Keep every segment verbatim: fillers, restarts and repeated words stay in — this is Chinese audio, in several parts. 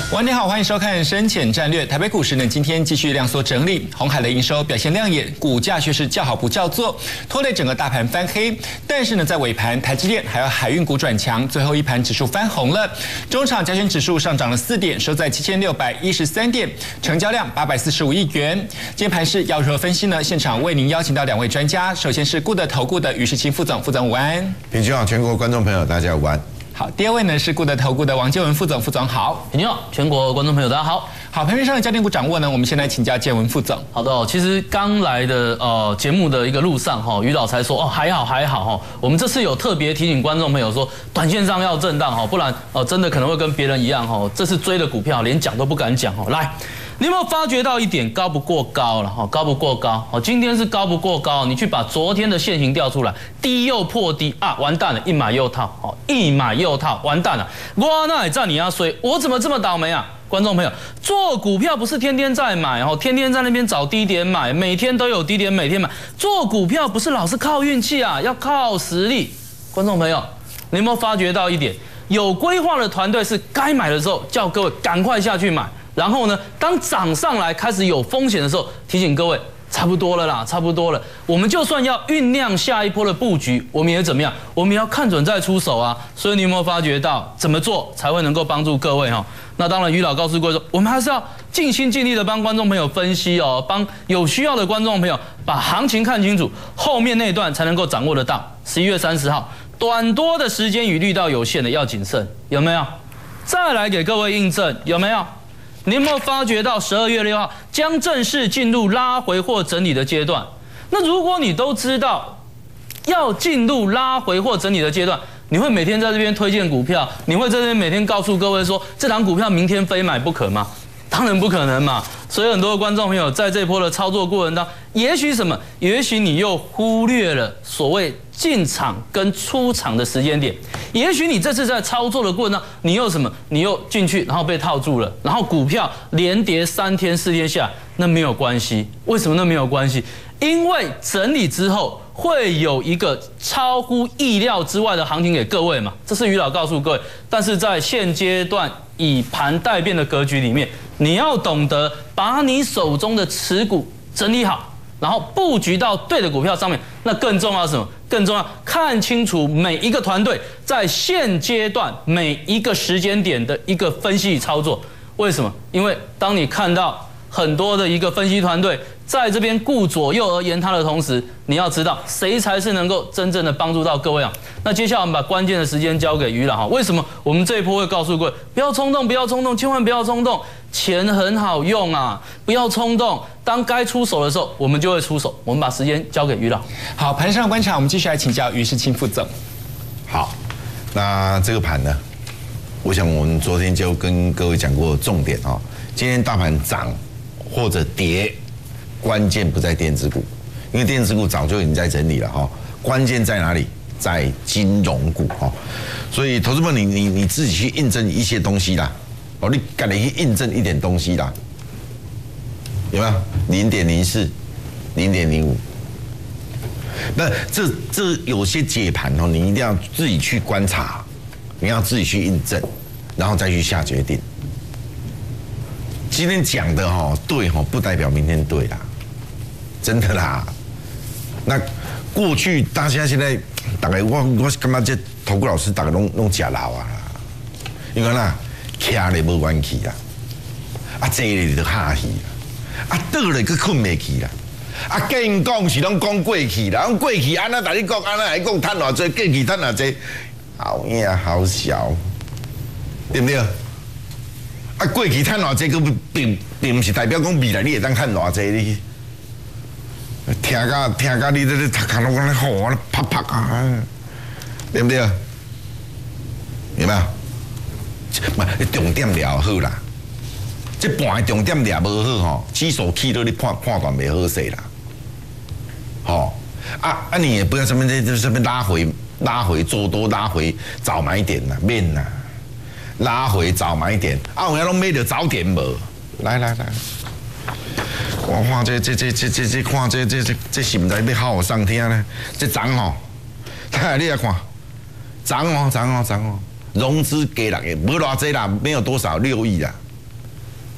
晚点好，欢迎收看《深浅战略》。台北股市呢，今天继续量缩整理，鸿海的营收表现亮眼，股价却是叫好不叫座，拖累整个大盘翻黑。但是呢，在尾盘，台积电还有海运股转强，最后一盘指数翻红了。中场加权指数上涨了四点，收在七千六百一十三点，成交量八百四十五亿元。今天盘势要如何分析呢？现场为您邀请到两位专家，首先是顾德投顾的于世清副总，副总午安。 平均好，全国观众朋友大家午安。 好，第二位呢是顾德投顾的王建文副总，副总好。 你好，全国观众朋友大家好。 好，盘面上的焦点股掌握呢，我们先来请教建文副总。 好的、哦，其实刚来的呃节目的一个路上哈、哦，于老才说哦还好还好哈、哦，我们这次有特别提醒观众朋友说，短线上要震荡哈、哦，不然哦、呃、真的可能会跟别人一样哈、哦，这次追的股票连讲都不敢讲哈、哦。来，你有没有发觉到一点，高不过高了哈，高不过高哦，今天是高不过高，你去把昨天的线型调出来，低又破低啊，完蛋了，一买又套哦，一买又套，完蛋了，我那也占你要衰，我怎么这么倒霉啊？观众朋友，做股票不是天天在买哦，天天在那边找低点买，每天都有低点，每天买。做股票不是老是靠运气啊，要靠实力。观众朋友，你有没有发觉到一点？有规划的团队是该买的时候叫各位赶快下去买，然后呢，当涨上来开始有风险的时候，提醒各位。差不多了啦，差不多了。我们就算要酝酿下一波的布局，我们也怎么样？我们也要看准再出手啊。所以你有没有发觉到怎么做才会能够帮助各位哈？那当然，于老告诉各位说，我们还是要尽心尽力的帮观众朋友分析哦，帮有需要的观众朋友把行情看清楚，后面那段才能够掌握得到。十一月三十号，短多的时间与力道有限的要谨慎，有没有？再来给各位印证，有没有？你有没有发觉到十二月六号将正式进入拉回或整理的阶段？那如果你都知道要进入拉回或整理的阶段，你会每天在这边推荐股票，你会在这边每天告诉各位说这档股票明天非买不可吗？当然不可能嘛。所以很多的观众朋友在这波的操作过程当中，也许什么？也许你又忽略了所谓进场跟出场的时间点。也许你这次在操作的过程当中，你又什么？你又进去，然后被套住了，然后股票连跌三天四天下，那没有关系。为什么那没有关系？因为整理之后会有一个超乎意料之外的行情给各位嘛，这是于老告诉各位。但是在现阶段以盘待变的格局里面，你要懂得把你手中的持股整理好，然后布局到对的股票上面。那更重要是什么？更重要，看清楚每一个团队在现阶段每一个时间点的一个分析与操作。为什么？因为当你看到很多的一个分析团队在这边顾左右而言他的同时，你要知道谁才是能够真正的帮助到各位啊。那接下来我们把关键的时间交给于老哈。为什么我们这一波会告诉各位不要冲动，不要冲动，千万不要冲动，钱很好用啊，不要冲动。当该出手的时候，我们就会出手。我们把时间交给于老。 好，盘上的观察，我们继续来请教于世清副总。 好，那这个盘呢，我想我们昨天就跟各位讲过重点啊、哦。今天大盘涨或者跌，关键不在电子股，因为电子股早就已经在整理了哈、哦。关键在哪里？在金融股哈、哦。所以投资者你你你自己去印证一些东西啦，哦，你赶紧去印证一点东西啦。有没有零点零四、零点零五？那这这有些解盘哦，你一定要自己去观察，你要自己去印证，然后再去下决定。今天讲的哈对哈，不代表明天对啦，真的啦。那过去大家现在大概我我感觉这投顾老师大概拢拢假老啊啦，因为啦，徛咧无元气啦，啊坐咧就下去啦。啊，倒咧佫困袂去啦！啊，跟因讲是拢讲过去啦，讲过去安那，大你讲安那来讲赚偌济，过去赚偌济，好影好笑，对不对？啊，过去赚偌济，佫并并毋是代表讲未来你会当赚偌济你。听甲听甲你这这头壳拢安尼吼，安尼啪啪啊，对不对？有没有？唔，重点了好啦。这盘的重点抓无好吼，指数去到你判判断袂好势啦，吼啊啊！你也不要什么这这什么拉回拉回做多拉回早买点啦，免啦，拉回早买点啊！有影拢买着早点无？来来来，我看这这这这这这看这这这这是毋知要好上天呢？这涨吼，来你来看，涨哦涨哦涨哦，融资加六个，无偌济啦，没有多少六亿啦。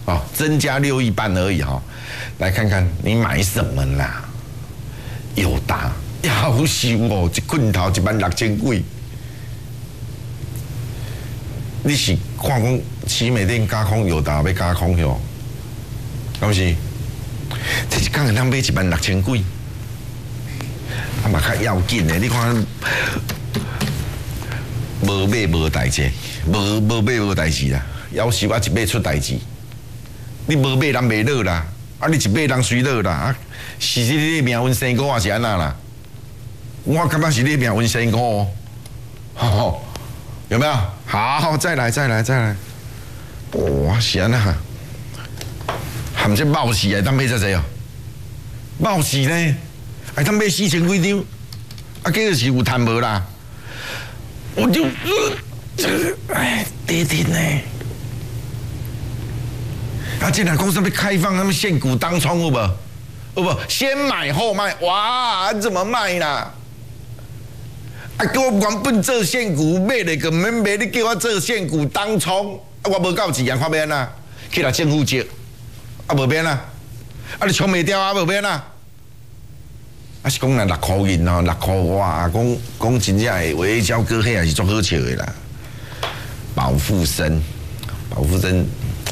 哦，增加六亿半而已哈、哦。来看看你买什么啦？友达夭寿哦，一棍头一万六千几。你是看讲奇美店加空，友达要加空哟？敢不是？这一工人买一万六千几，啊嘛较要紧的，你看。无买无代志，无无买无代志啦。夭寿啊，一买出代志。你无买人袂落啦，啊你一买人随落啦。啊，是你的命运生果也是安那啦。我感觉是你命运生果哦，吼，有没有？好，再来再来再来。哇，是安那，含这冒死的，当买遮济哦。冒死呢，还当买四千几张，啊，计是有赚无啦。我就这个哎跌停呢，啊！竟然公司被开放他们现股当冲有无？有无？先买后卖，哇！怎么卖啦？啊！叫我原本做现股买了个免买，你叫我做现股当冲，啊！我无够钱啊，看免啦，去来政府借，啊无免啦，啊你冲袂掉啊无免啦。啊是讲若六块银哦，六块哇，讲讲真正的微胶哥迄也是足好笑的啦。保富生，保富生，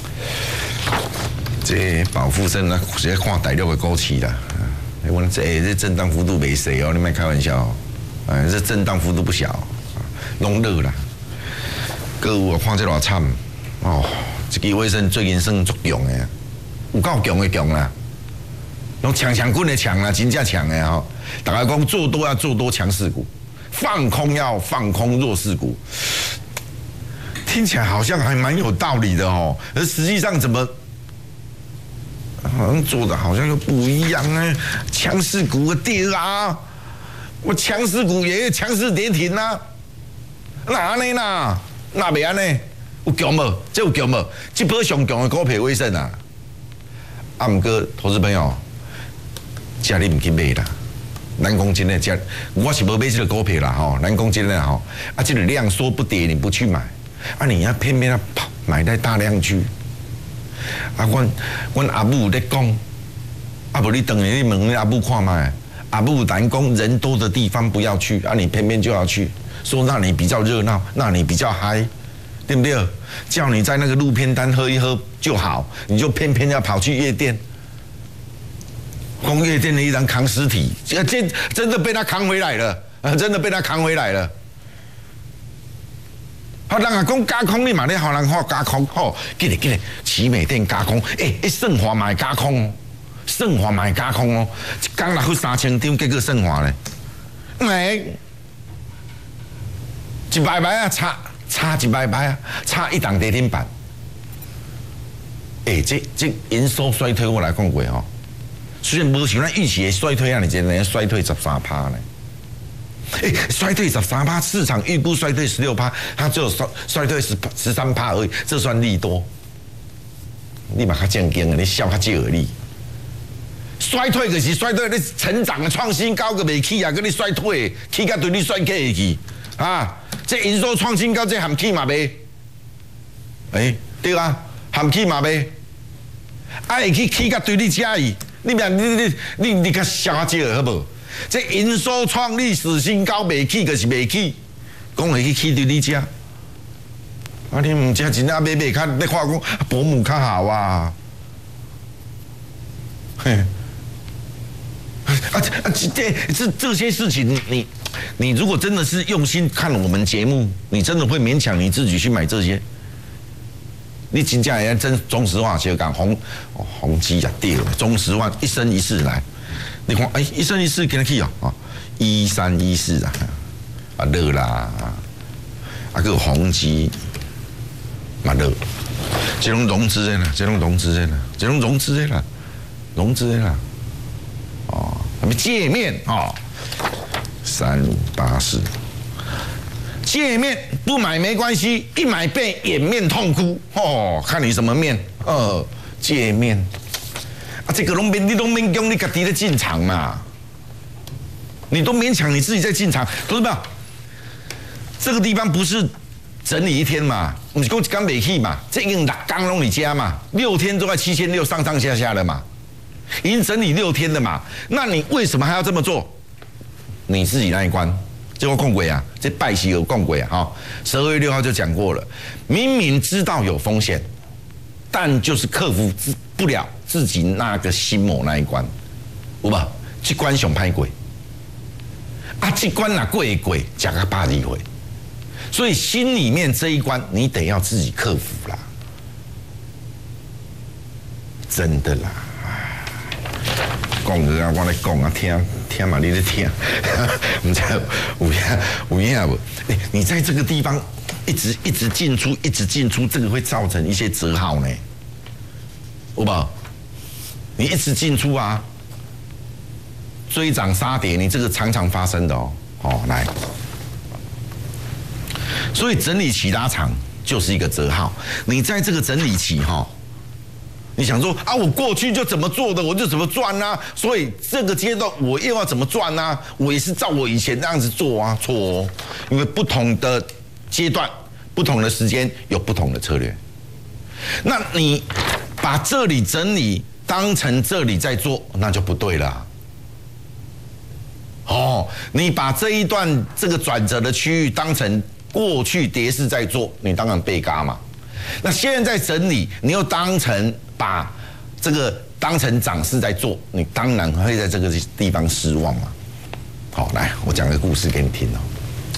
这保富生啊，是看大陆的股市啦。我这这震荡幅度袂小哦，你莫开玩笑哦。哎，这震荡幅度不小，拢热啦。各有我看这偌惨哦，这支卫生最近算足强的，有够强的强啦。拢强强棍的强啊，真正强的吼！大家讲做多要做多强势股，放空要放空弱势股，听起来好像还蛮有道理的哦。而实际上怎么好像做的好像又不一样呢？强势股跌啊，我强势股也强势跌停啊，哪安尼啦？哪袂安尼？有强无？这有强无？这波上强的股票为甚啊？啊，毋过投资朋友。家你唔去买啦，咱讲真的，家我是无买这个股票啦吼，咱讲真的吼，啊，这个量缩不跌，你不去买，啊，你要偏偏要跑买在大量区，啊，阮阮阿母在讲，啊，无你等下你问你阿母看卖，阿母咱讲人多的地方不要去，啊，你偏偏就要去，说那里比较热闹，那里比较嗨，对不对？叫你在那个路边摊喝一喝就好，你就偏偏要跑去夜店。工业店的一张扛尸体，这这真的被他扛回来了，啊，真的被他扛回来了。好，人啊讲加空，你嘛咧好人好加空，吼，记得记得，奇美店加空，诶、欸，盛华买加空哦，盛华买加空哦，一工落去三千张，结果盛华咧，哎，一摆摆啊，差差一摆摆啊，差一档跌停板。诶、欸，这这营收衰退我来讲过吼。虽然无像咱预期的衰退啊，你真的衰退十三趴呢？哎，衰退十三趴，市场预估衰退十六趴，它只有衰衰退十十三趴而已，这算利多？你嘛较正经啊，你笑较少而已。衰退就是衰退，你成长的创新高个未起啊，跟你衰退，起甲对你衰起去啊！这营收创新高，这含起嘛未？哎，对啊，含起嘛未？啊，会去起甲对你遮去。你别你你你你较少少好不好？这营收创历史新高，未起就是未起，讲会去起对你遮。啊，你唔知真正买买较，你看讲保姆较好啊。嘿，啊啊这这这些事情，你你如果真的是用心看我们节目，你真的会勉强你自己去买这些。你真正要真中石化小港红红基也跌了，中石化一生一世来，你看哎一生一世跟他去哦啊一三一四啊啊热啦啊个红基嘛热，这种融资的啦，这种融资的啦，这种融资的啦，融资的啦，哦，那么界面哦三五八四。界面不买没关系，一买被掩面痛哭哦，看你什么面，呃，界面啊，这个拢免你拢免讲你家己在进场嘛，你都勉强你自己在进场，同志们，这个地方不是整理一天嘛，不是讲一天没去嘛，这已经六天拢你家嘛，六天都在七千六上上下下了嘛，已经整理六天了嘛，那你为什么还要这么做？你自己那一关，这个共轨啊，这拜喜有共轨啊，哈，十二月六号就讲过了，明明知道有风险，但就是克服不了自己那个心魔那一关，有吧？这关上歹过，啊，这关哪过会过，加个百二回。所以心里面这一关，你得要自己克服啦，真的啦。讲个啊，我来讲啊，听听嘛，你在听，唔知有影有影无？你你在这个地方一直一直进出，一直进出，这个会造成一些折耗呢，有无？你一直进出啊，追涨杀跌，你这个常常发生的哦。哦，来。所以整理期拉长就是一个折耗。你在这个整理期哈，你想说啊，我过去就怎么做的，我就怎么赚啊。所以这个阶段我又要怎么赚啊？我也是照我以前那样子做啊，错哦。因为不同的阶段、不同的时间有不同的策略。那你把这里整理当成这里在做，那就不对了。哦，你把这一段这个转折的区域当成过去跌势在做，你当然被嘎嘛。那现在整理，你又当成把这个当成涨势在做，你当然会在这个地方失望嘛。好，来，我讲个故事给你听哦。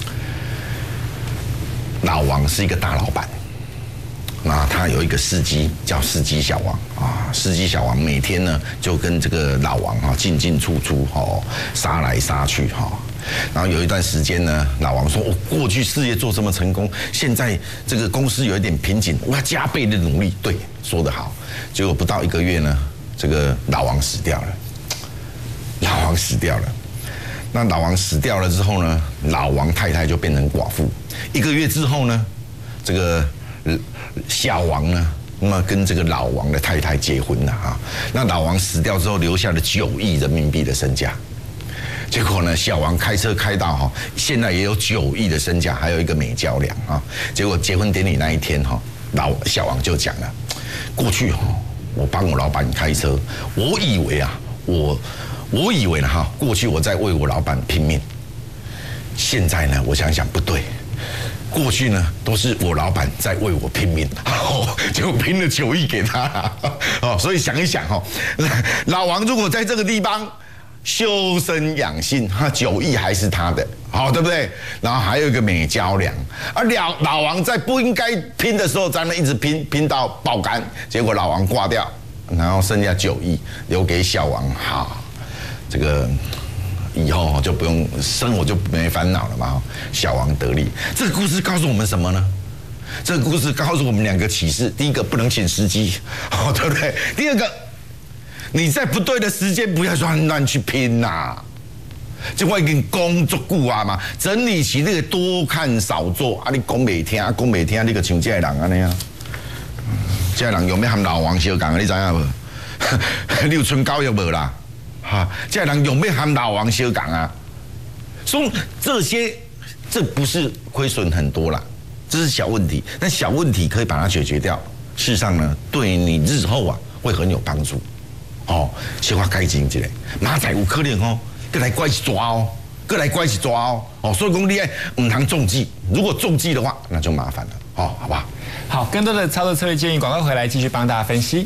老王是一个大老板，那他有一个司机叫司机小王啊，司机小王每天呢就跟这个老王哈进进出出哈，杀来杀去哈。然后有一段时间呢，老王说：“我过去事业做这么成功，现在这个公司有一点瓶颈，我要加倍的努力。”对，说得好。结果不到一个月呢，这个老王死掉了。老王死掉了。那老王死掉了之后呢，老王太太就变成寡妇。一个月之后呢，这个小王呢，那么跟这个老王的太太结婚了啊。那老王死掉之后，留下了九亿人民币的身价。结果呢，小王开车开到哈，现在也有九亿的身价，还有一个美娇娘啊。结果结婚典礼那一天哈，老小王就讲了，过去哈，我帮我老板开车，我以为啊，我我以为呢哈，过去我在为我老板拼命，现在呢，我想想不对，过去呢都是我老板在为我拼命，哦，就拼了九亿给他哦，所以想一想哈，老王如果在这个地方修身养性，他九亿还是他的，好，对不对？然后还有一个美娇娘，而老老王在不应该拼的时候，在那一直拼，拼到爆肝，结果老王挂掉，然后剩下九亿留给小王，好，这个以后就不用生活就没烦恼了嘛，小王得利。这个故事告诉我们什么呢？这个故事告诉我们两个启示：第一个，不能请司机，好，对不对？第二个，你在不对的时间不要乱乱去拼呐、啊。就我已经讲足久啊嘛，整理期你个多看少做啊！你讲袂听，讲袂听，你个像这个人安尼啊，这个人用要和老王相共啊，你知影无？你有存教育无啦？哈，这个人用要和老王相共啊，所以这些这不是亏损很多啦，这是小问题，但小问题可以把它解决掉。事实上呢，对你日后啊会很有帮助。哦，小可改进一下，明仔有可能哦，过来拐一抓哦，过来拐一抓哦，哦，所以讲你爱唔通中计，如果中计的话，那就麻烦了，哦，好不好？ 好，更多的操作策略建议，广告回来继续帮大家分析。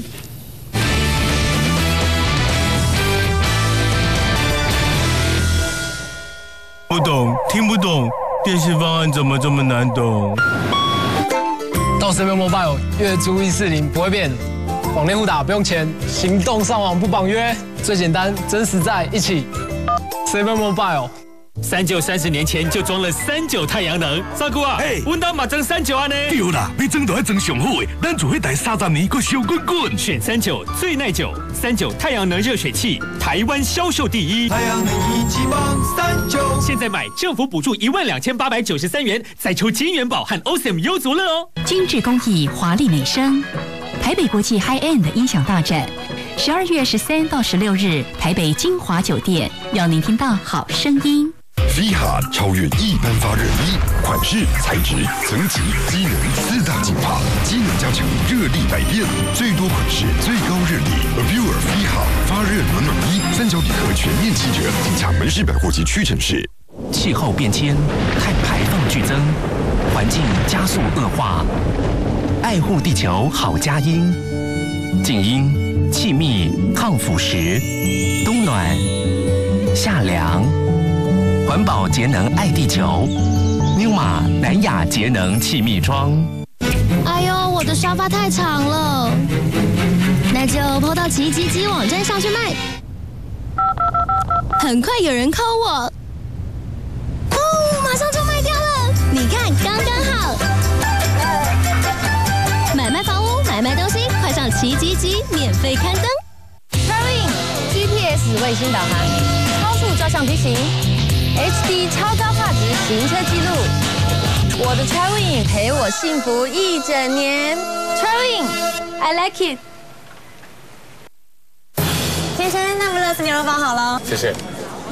不懂，听不懂，电信方案怎么这么难懂？ 到 seven Mobile 月租一四零不会变。网内互打不用钱，行动上网不绑约，最简单、真实在，一起 seven Mobile。 三九三十年前就装了三九太阳能，三姑啊，哎，阮家嘛装三九啊呢。 对啦，要装就要装上好的，咱做迄台三十年，搁烧滚滚。 选三九最耐久，三九太阳能热水器，台湾销售第一。 太阳能一级棒三九， 现在买政府补助一万两千八百九十三元，再抽金元宝和 O S M 优足乐哦。 精致工艺，华丽美声。台北国际 High End 音响大展，十二月十三到十六日，台北金华酒店，要您听到好声音。 V 哈超越一般发热衣，款式、材质、层级、机能四大进化，机能加强，热力百变，最多款式，最高热力。Avure V 哈发热暖暖衣，三角礼盒全面七折，请洽门市百货及屈臣氏。 气候变迁，碳排放剧增，环境加速恶化。爱护地球好佳音，静音、气密、抗腐蚀、冬暖、夏凉，环保节能爱地球。Numa 南亚节能气密窗。 哎呦，我的沙发太长了，那就抛到奇迹机网站上去卖。很快有人 call 我。马上就卖掉了，你看刚刚好。买卖房屋，买卖东西，快上奇迹机免费刊登。 Traveling G P S 卫星导航，超速照相提醒 ，H D 超高画质行车记录。我的 Traveling 陪我幸福一整年。Traveling I like it。先生，那不勒斯牛肉堡好了， 谢谢。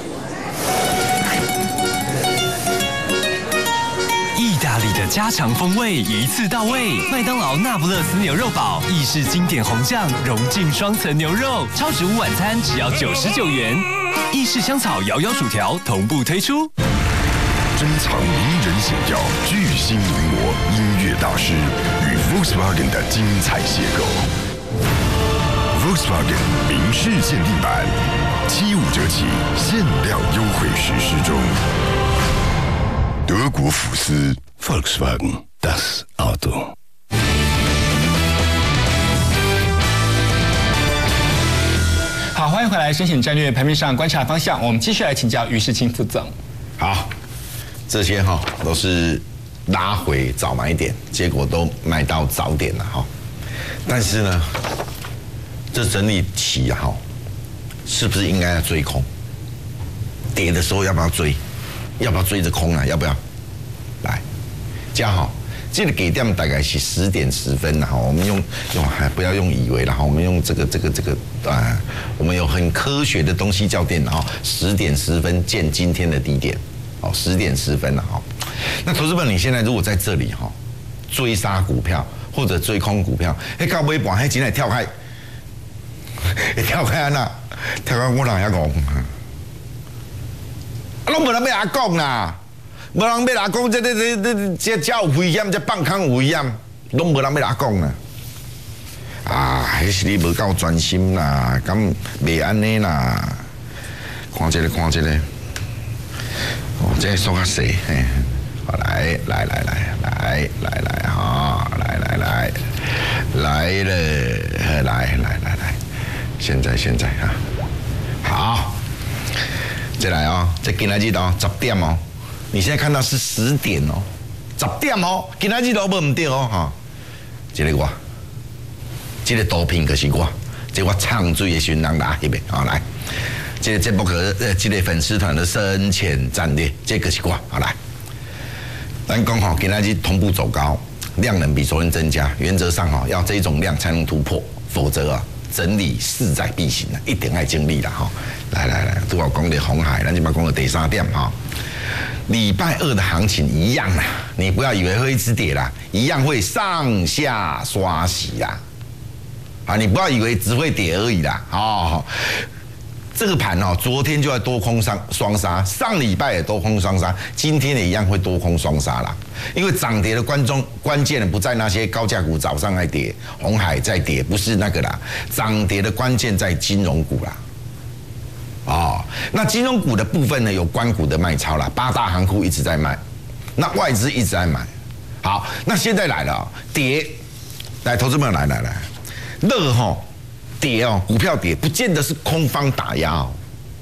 意大利的家常风味一次到位，麦当劳那不勒斯牛肉堡，意式经典红酱融进双层牛肉，超值午晚餐只要九十九元。意式香草摇摇薯条同步推出。 珍藏名人显调，巨星临摹音乐大师与 Volkswagen 的精彩邂逅。Volkswagen 明仕限定版，七五折起，限量优惠实施中。德国福斯 Volkswagen das Auto。 好，欢迎回来，深显战略盘面上观察方向，我们继续来请教于世清副总。 好，这些哈都是拉回早买点，结果都买到早点了哈。但是呢，这整理期哈，是不是应该要追空？跌的时候要不要追？要不要追着空啊？要不要？来，加好，这个给点大概是十点十分了哈。我们用用还不要用以为了哈，我们用这个这个这个啊，我们有很科学的东西叫电脑，十点十分见今天的低点，哦，十点十分了哈。那投资者，你现在如果在这里哈，追杀股票或者追空股票，哎，到尾盘还真来跳开，跳开安那，跳开我哪遐讲？啊，拢无人要阿讲啦，无人要阿讲，这这这这这这有危险，这放空有危险，拢无人要阿讲啦。啊，迄是你无够专心啦，咁袂安尼啦。看这个，看这个，哦，这个缩较细，嘿，好来来来来来来来哈，来来来来了，来来来来，现在现在啊，好。再来哦，这今仔日哦，十点哦，你现在看到是十点哦，十点哦，今仔日都无唔对哦哈。这个我，这个毒品可是我，这我唱水的时阵人拿翕的啊来，这个节目可呃，这个粉丝团的深浅战略，这个是我好来。咱讲好，今仔日同步走高，量能比昨天增加，原则上哈，要这种量才能突破，否则啊。整理势在必行啊，一定要经历啦哈！来来来，都我讲的红海，咱就把讲的第三点哈。礼拜二的行情一样啦，你不要以为会一直跌啦，一样会上下刷洗啦。啊，你不要以为只会跌而已啦，哦。这个盘哦，昨天就要多空双双杀，上礼拜也多空双杀，今天也一样会多空双杀啦。因为涨跌的关中关键不在那些高价股早上在跌，鸿海在跌，不是那个啦。涨跌的关键在金融股啦。哦，那金融股的部分呢，有官股的卖超啦，八大行库一直在卖，那外资一直在买。好，那现在来了、哦，跌，来，投资朋友来来来，热吼。跌哦，股票跌，不见得是空方打压哦。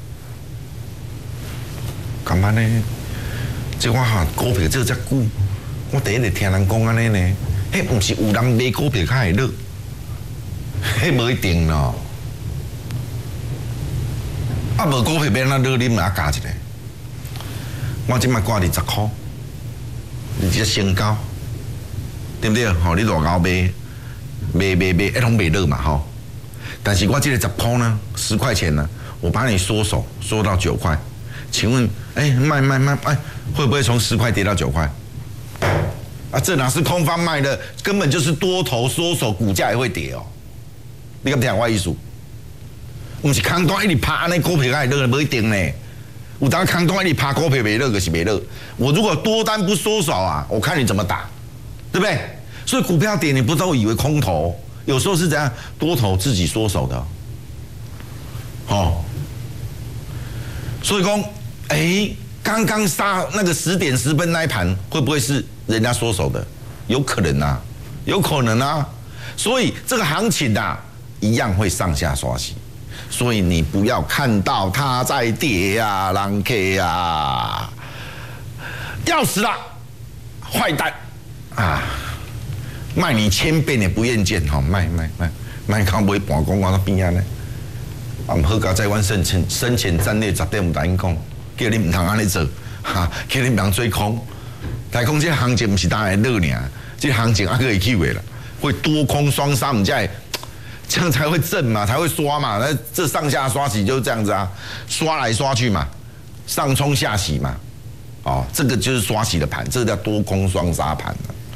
干嘛呢？这我哈股票做遮久，我第一日听人讲安尼呢，迄不是有人买股票较会热，迄无一定咯。啊，无股票要安怎热，你嘛加一个。我即摆挂二十块，你这升高，对不对？吼，你偌高买，买买买，一拢袂热嘛吼。但是我这个十块呢，十块钱呢，我把你缩手缩到九块， 请问，哎，卖卖卖，哎，会不会从十块跌到九块？啊，这哪是空方卖的，根本就是多头缩手，股价也会跌哦。你敢听我意思？不是空单一直拍，安尼股票才会热，不一定呢。有当空单一直拍，股票没热就是没热。我如果多单不缩手啊，我看你怎么打，对不对？所以股票跌，你不都以为空头？有时候是怎样，多头自己缩手的。哦，所以说，哎，刚刚杀那个十点十分那一盘，会不会是人家缩手的？有可能啊，有可能啊。所以这个行情啊，一样会上下刷洗。所以你不要看到它在跌啊，狼 K 啊，要死了，坏蛋啊！卖你千遍也不愿见，哈，卖卖卖卖，看买半公我那边啊呢。啊，唔好搞在阮生前生前战略绝对唔答应讲，叫你唔通安尼做，哈，叫你唔通追空。但讲这行情唔是单来热尔，这行情还可以去的啦，会多空双杀，唔才这样才会震嘛，才会刷嘛。那这上下刷洗就是这样子啊，刷来刷去嘛，上冲下洗嘛，哦，这个就是刷洗的盘，这个叫多空双杀盘。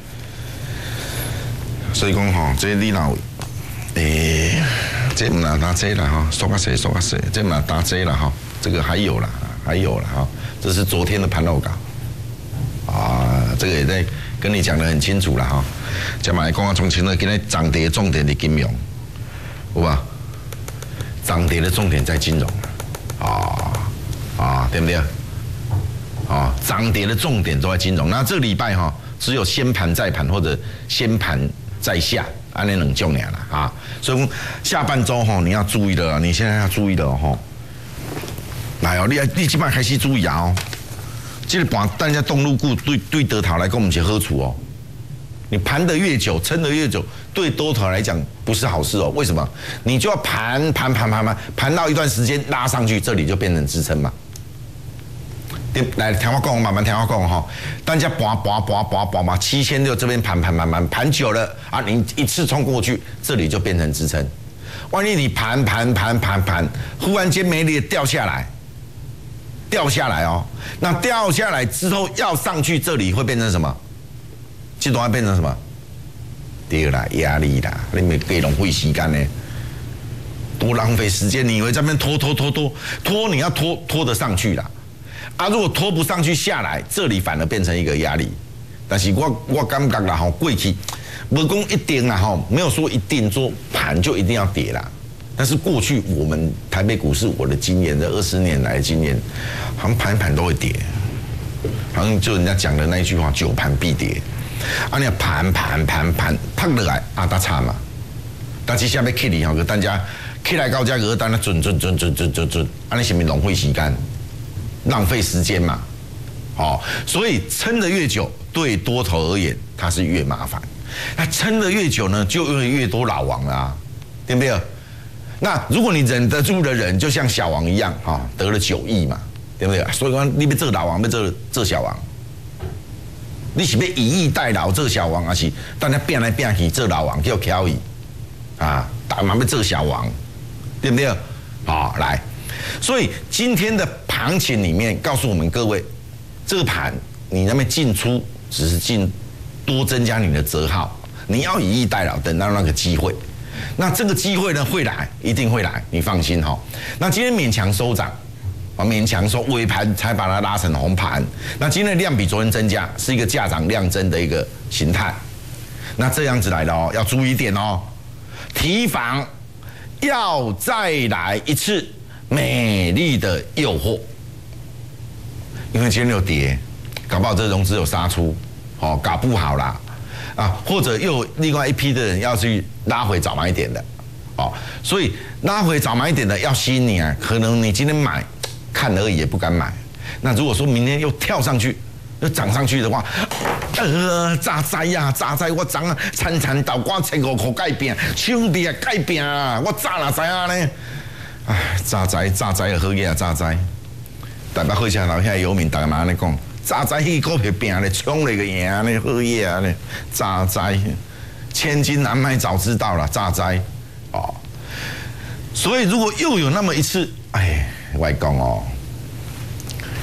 所以讲吼，这你若诶。这唔拿打这了哈，说个谁说个谁，这唔拿打这了哈，这个还有了，还有了哈，这是昨天的盘后稿，啊，这个也在跟你讲得很清楚了哈。讲嘛，讲啊，从前呢，今天涨跌重点的金融，有吧？涨跌的重点在金融，啊啊，对不对？啊，涨跌的重点都在金融。那这个礼拜哈，只有先盘再盘或者先盘再下。安尼两种俩啦啊，所以讲下半周吼你要注意的，你现在要注意的吼。来哦，你你即摆开始注意啊哦，这个盘大家动入股对对多头来讲，我们是好处哦。你盘得越久，撑得越久，对多头来讲不是好事哦。为什么？你就要盘盘盘盘盘盘到一段时间拉上去，这里就变成支撑嘛。来，听我讲，慢慢听我讲哈。大家拔拔拔拔拔嘛，七千六这边盘盘盘盘盘久了啊，你一次冲过去，这里就变成支撑。万一你盘盘盘盘盘，忽然间没力掉下来，掉下来哦，那掉下来之后要上去，这里会变成什么？这段会变成什么？对啦，压力啦，你没给浪费时间呢，多浪费时间。你以为这边拖拖拖拖拖，你要拖拖得上去啦。啊，如果拖不上去下来，这里反而变成一个压力。但是我我感觉啦吼，过去无讲一定啦吼，没有说一定做盘就一定要跌啦。但是过去我们台北股市，我的经验，这二十年来的经验，好像盘盘都会跌，好像就人家讲的那一句话，久盘必跌。啊，你盘盘盘盘拍落来啊，大差嘛。但是下面起嚟吼，个大家起来高价格，单啊准准准准准准准，啊，你是咪浪费时间？浪费时间嘛，哦，所以撑得越久，对多头而言它是越麻烦。那撑得越久呢，就越越多老王啦、啊，对不对？那如果你忍得住的人，就像小王一样，哈、哦，得了九亿嘛，对不对？所以说你别做老王，别做做小王，你是要以逸待劳做小王，还是大家变来变去做老王叫乔伊啊？大嘛要做小王，对不对？好、哦，来。所以今天的行情里面告诉我们各位，这个盘你那边进出只是进多增加你的折耗，你要以逸待劳，等到那个机会。那这个机会呢会来，一定会来，你放心哈。那今天勉强收涨，啊勉强收尾盘才把它拉成红盘。那今天的量比昨天增加，是一个价涨量增的一个形态。那这样子来的哦，要注意一点哦，提防要再来一次。美丽的诱惑，因为今天有跌，搞不好这融资有杀出，哦，搞不好啦，啊，或者又有另外一批的人要去拉回早买一点的，哦，所以拉回早买一点的要吸引你啊，可能你今天买看而已也不敢买，那如果说明天又跳上去，又涨上去的话，呃，炸灾呀，炸灾！我涨啊，惨惨倒挂千五块改变，兄弟啊改变啊，我炸哪知啊呢？唉，炸灾炸灾的好嘢啊，炸灾！台北火车头遐游民，大家嘛安尼讲，炸灾迄股票拼咧，冲咧个赢咧，好嘢啊咧，炸灾！千金难买早知道了，炸灾！哦，所以如果又有那么一次，哎，我讲哦，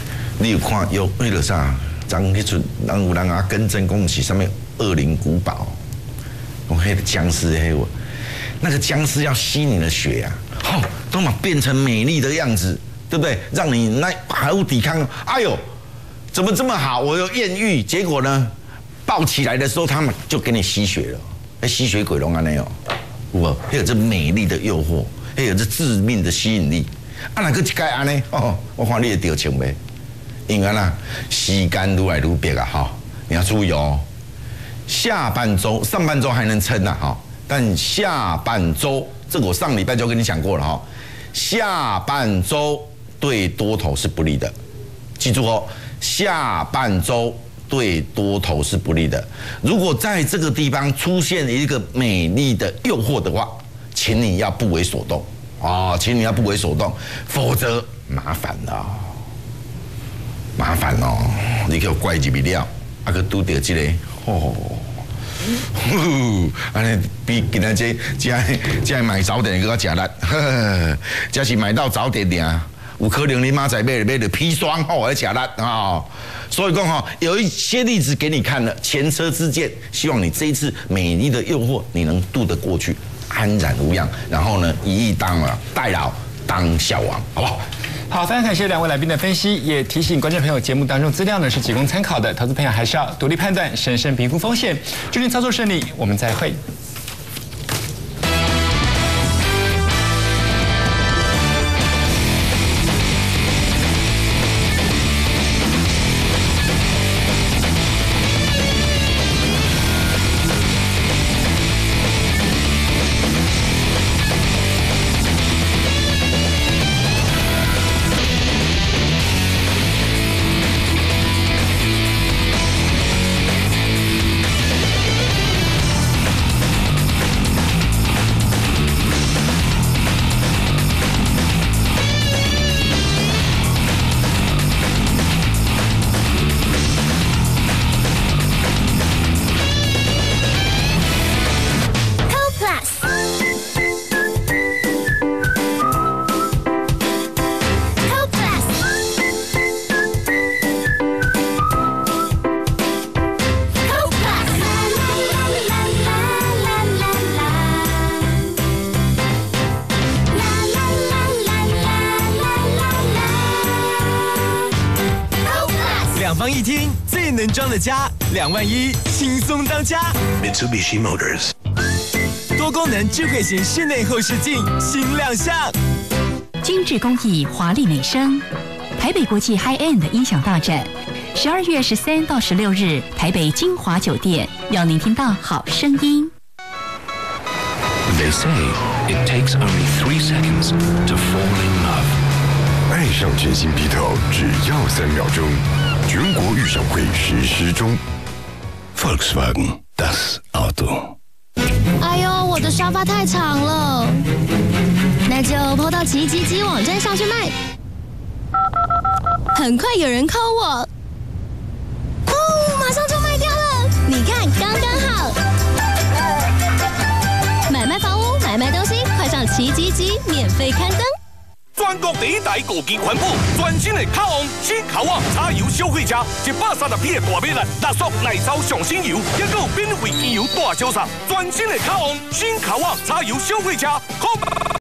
你有看有那个啥？昨去出，人有人啊更正讲是什么恶灵古堡，讲迄个僵尸黑我，那个僵尸要吸你的血啊，吼，都嘛变成美丽的样子，对不对？让你那还有抵抗，哎呦，怎么这么好？我有艳遇，结果呢，抱起来的时候他们就给你吸血了，那吸血鬼龙安尼哦，有无？还有这美丽的诱惑，还有这致命的吸引力，啊，哪个一改安尼？哦，我看你会得逞呗。因为啦，时间愈来愈逼啊，哈，你要注意哦。下半周、上半周还能撑呐，哈，但下半周，这个我上礼拜就跟你讲过了哈。下半周对多头是不利的，记住哦，下半周对多头是不利的。如果在这个地方出现一个美丽的诱惑的话，请你要不为所动啊，请你要不为所动，否则麻烦了。麻烦哦，你给我怪入去了，啊，佮拄到这个，哦，安尼比今仔这这这买早点佮较食力，呵，这是买到早点尔，有可能你妈在买买着砒霜吼来吃力啊。所以讲哈，有一些例子给你看了，前车之鉴，希望你这一次美丽的诱惑你能渡得过去，安然无恙，然后呢，一役当了代劳当小王，好不好？ 好，非常感谢两位来宾的分析，也提醒观众朋友，节目当中资料呢是仅供参考的，投资朋友还是要独立判断，审慎评估风险。祝您操作顺利，我们再会。 两房一厅最能装的家，两万一轻松当家。 Mitsubishi Motors 多功能智慧型室内后视镜新亮相， 精致工艺，华丽美声。台北国际 High End 音响大展，十二月十三到十六日，台北金华酒店，要您听到好声音。 They say it takes only three seconds to fall in love. 爱上全新 Beetle 只要三秒钟，全国预赏会实施中。Volkswagen das Auto。 哎呦，我的沙发太长了，那就抛到奇迹机网站上去卖。很快有人 call 我，哦，马上就卖掉了。你看，刚刚好。买卖房屋，买卖东西，快上奇迹机免费刊登。 全国第一台五 G 环保，全新的卡王新卡王柴油消费者，一百三十匹的大马力，垃圾内槽上新油，还有免费机油大销售，全新的卡王新卡王柴油消费者。